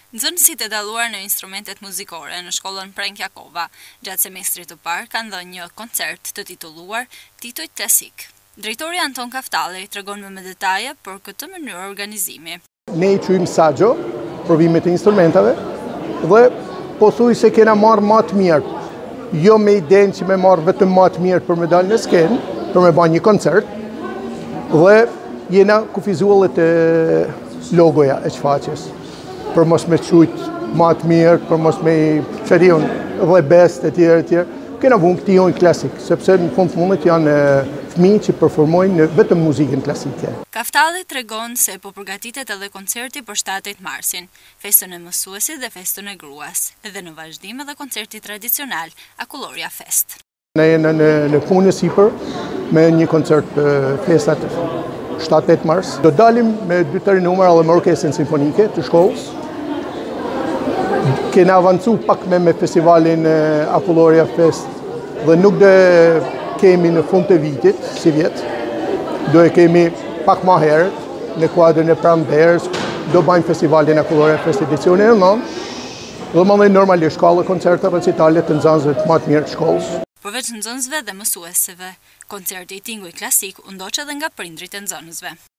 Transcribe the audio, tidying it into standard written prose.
Nxënësit e dalluar në instrumentet muzikore në shkollën Prenkjakova gjatë semestrit të parë kanë dhënë një koncert të titulluar Tinguj Klasik. Drejtori Anton Kaftalli tregon me detaje për këtë mënyrë organizimi. Ne i quajmë saxo, provimet e instrumentave, dhe pothuajse kena marrë më të mirë. Jo me idenë që me marrë vetëm më të mirë për me dalë në skenë, për me bërë një koncert, dhe jena kufizuar të logoja e shfaqjes, për mos me qujtë më të mirë, për mos me qërion dhe best e tjerë. Kena vunë këti klasik, sepse në fundit janë fëmijë që performojnë vetëm muzikën klasike. Kaftalli tregon se po përgatitet edhe koncerti për 7 marsin, festën e mësuesit dhe festën e gruas, edhe në vazhdim edhe koncerti tradicional Akulloria Fest. Ne jena në punë sipër me një koncert festat 7-8 mars. Do dalim me 2-3 numra dhe me orkestrën simfonike të shkollës. Kena avancu pak me festivalin Akulloria Fest dhe nuk do kemi në fund të vitit, si vjetë. Do e kemi pak ma herët, në kuadrën e pranverës, do bajmë festivalin Akulloria Fest edicionin e 9, dhe më dhe normalisht shkallë koncerta recitale të nxënësve të më të mirë të shkollës. Përveç nxënësve dhe mësuesve, koncerti i Tinguj Klasik u ndoq edhe nga prindrit e nxënësve.